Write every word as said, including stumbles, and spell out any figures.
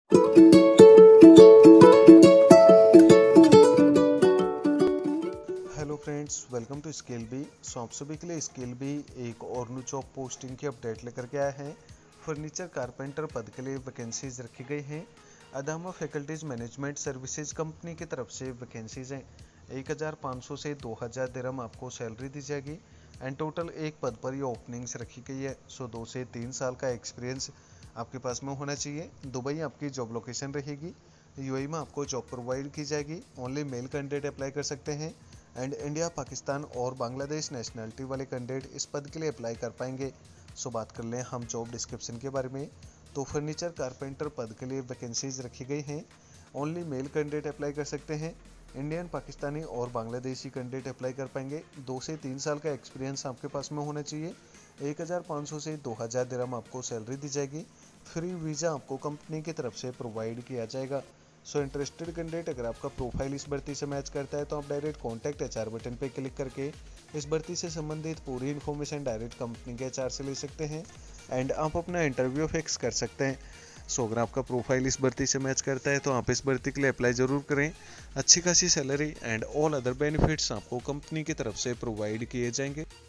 Hello friends, welcome to Skill Bee. So आप सभी के लिए स्किल बी एक और न्यू जॉब पोस्टिंग की अपडेट लेकर के आया है। फर्नीचर कारपेंटर पद के लिए वैकेंसीज रखी गई हैं। Adama faculties management services company की तरफ से वैकेंसीज हैं। एक हज़ार पाँच सौ से दो हज़ार दिरहम आपको सैलरी दी जाएगी एंड टोटल एक पद पर ये ओपनिंग्स रखी गई है। सो दो से तीन साल का एक्सपीरियंस आपके पास में होना चाहिए। दुबई आपकी जॉब लोकेशन रहेगी। यूएई में आपको जॉब प्रोवाइड की जाएगी। ओनली मेल कैंडिडेट अप्लाई कर सकते हैं एंड इंडिया, पाकिस्तान और बांग्लादेश नेशनलिटी वाले कैंडिडेट इस पद के लिए अप्लाई कर पाएंगे। सो बात कर लें हम जॉब डिस्क्रिप्शन के बारे में, तो फर्नीचर कारपेंटर पद के लिए वैकेंसीज रखी गई हैं। ओनली मेल कैंडिडेट अप्लाई कर सकते हैं। इंडियन, पाकिस्तानी और बांग्लादेशी कैंडिडेट अप्लाई कर पाएंगे। दो से तीन साल का एक्सपीरियंस आपके पास में होना चाहिए। एक हज़ार पाँच सौ से दो हज़ार दिरहम आपको सैलरी दी जाएगी। फ्री वीज़ा आपको कंपनी की तरफ से प्रोवाइड किया जाएगा। सो इंटरेस्टेड कैंडिडेट, अगर आपका प्रोफाइल इस भर्ती से मैच करता है तो आप डायरेक्ट कॉन्टैक्ट एचआर बटन पे क्लिक करके इस भर्ती से संबंधित पूरी इन्फॉर्मेशन डायरेक्ट कंपनी के एचआर से ले सकते हैं एंड आप अपना इंटरव्यू फिक्स कर सकते हैं। सो अगर आपका प्रोफाइल इस भर्ती से मैच करता है तो आप इस भर्ती के लिए अप्लाई ज़रूर करें। अच्छी खासी salary and all other benefits आपको कंपनी की तरफ से प्रोवाइड किए जाएंगे।